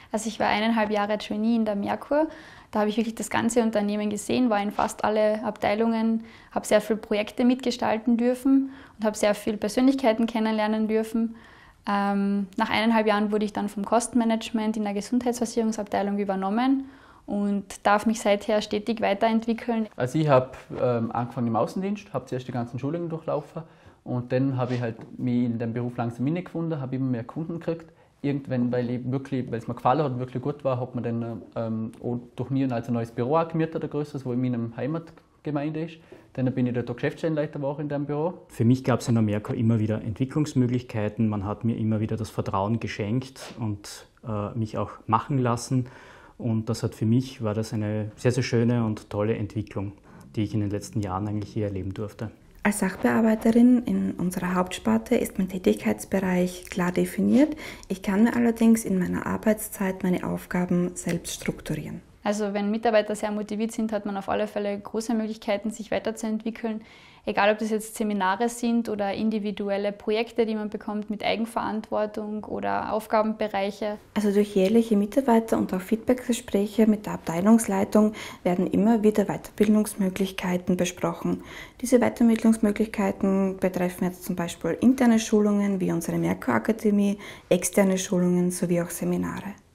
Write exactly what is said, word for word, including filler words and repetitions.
Also ich war eineinhalb Jahre Trainee in der Merkur. Da habe ich wirklich das ganze Unternehmen gesehen, war in fast alle Abteilungen, habe sehr viele Projekte mitgestalten dürfen und habe sehr viele Persönlichkeiten kennenlernen dürfen. Ähm, nach eineinhalb Jahren wurde ich dann vom Kostenmanagement in der Gesundheitsversicherungsabteilung übernommen und darf mich seither stetig weiterentwickeln. Also ich habe ähm, angefangen im Außendienst, habe zuerst die ganzen Schulungen durchlaufen und dann habe ich halt mich in dem Beruf langsam hineingefunden, habe immer mehr Kunden gekriegt. Irgendwann, weil ich wirklich, weil es mir gefallen hat, wirklich gut war, hat man dann ähm, auch durch mich also ein neues Büro angemietet, ein größeres, wo in meiner Heimatgemeinde ist. Dann bin ich dort Geschäftsstellenleiter in diesem Büro. Für mich gab es in der Merkur immer wieder Entwicklungsmöglichkeiten. Man hat mir immer wieder das Vertrauen geschenkt und äh, mich auch machen lassen. Und das hat für mich, war das eine sehr, sehr schöne und tolle Entwicklung, die ich in den letzten Jahren eigentlich hier erleben durfte. Als Sachbearbeiterin in unserer Hauptsparte ist mein Tätigkeitsbereich klar definiert. Ich kann mir allerdings in meiner Arbeitszeit meine Aufgaben selbst strukturieren. Also wenn Mitarbeiter sehr motiviert sind, hat man auf alle Fälle große Möglichkeiten, sich weiterzuentwickeln. Egal, ob das jetzt Seminare sind oder individuelle Projekte, die man bekommt mit Eigenverantwortung oder Aufgabenbereiche. Also durch jährliche Mitarbeiter- und auch Feedbackgespräche mit der Abteilungsleitung werden immer wieder Weiterbildungsmöglichkeiten besprochen. Diese Weiterbildungsmöglichkeiten betreffen jetzt zum Beispiel interne Schulungen wie unsere Merkur Akademie, externe Schulungen sowie auch Seminare.